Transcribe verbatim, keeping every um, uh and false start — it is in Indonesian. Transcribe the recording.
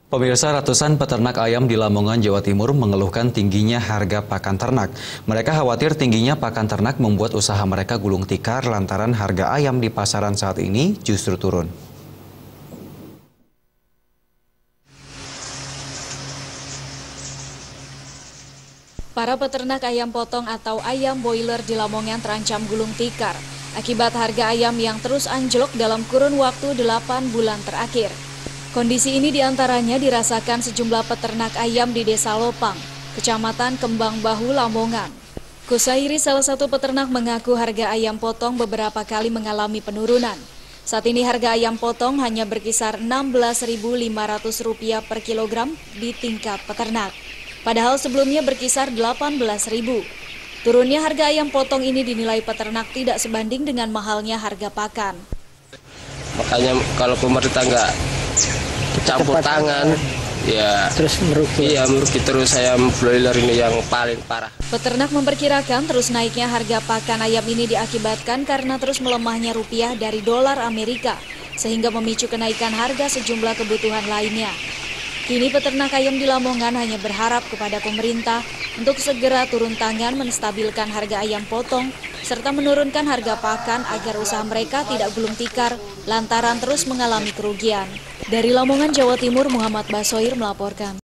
Pemirsa, ratusan peternak ayam di Lamongan, Jawa Timur mengeluhkan tingginya harga pakan ternak. Mereka khawatir tingginya pakan ternak membuat usaha mereka gulung tikar lantaran harga ayam di pasaran saat ini justru turun. Para peternak ayam potong atau ayam boiler di Lamongan terancam gulung tikar akibat harga ayam yang terus anjlok dalam kurun waktu delapan bulan terakhir. Kondisi ini diantaranya dirasakan sejumlah peternak ayam di Desa Lopang, Kecamatan Kembang Bahu, Lamongan. Kusairi, salah satu peternak, mengaku harga ayam potong beberapa kali mengalami penurunan. Saat ini harga ayam potong hanya berkisar enam belas ribu lima ratus rupiah per kilogram di tingkat peternak. Padahal sebelumnya berkisar delapan belas ribu. Turunnya harga ayam potong ini dinilai peternak tidak sebanding dengan mahalnya harga pakan. Makanya kalau pemerintah nggak campur tangan, ya terus merugi. Iya, merugi terus ayam broiler ini yang paling parah. Peternak memperkirakan terus naiknya harga pakan ayam ini diakibatkan karena terus melemahnya rupiah dari dolar Amerika, sehingga memicu kenaikan harga sejumlah kebutuhan lainnya. Kini peternak ayam di Lamongan hanya berharap kepada pemerintah untuk segera turun tangan menstabilkan harga ayam potong serta menurunkan harga pakan agar usaha mereka tidak gulung tikar lantaran terus mengalami kerugian. Dari Lamongan, Jawa Timur, Muhammad Basoir melaporkan.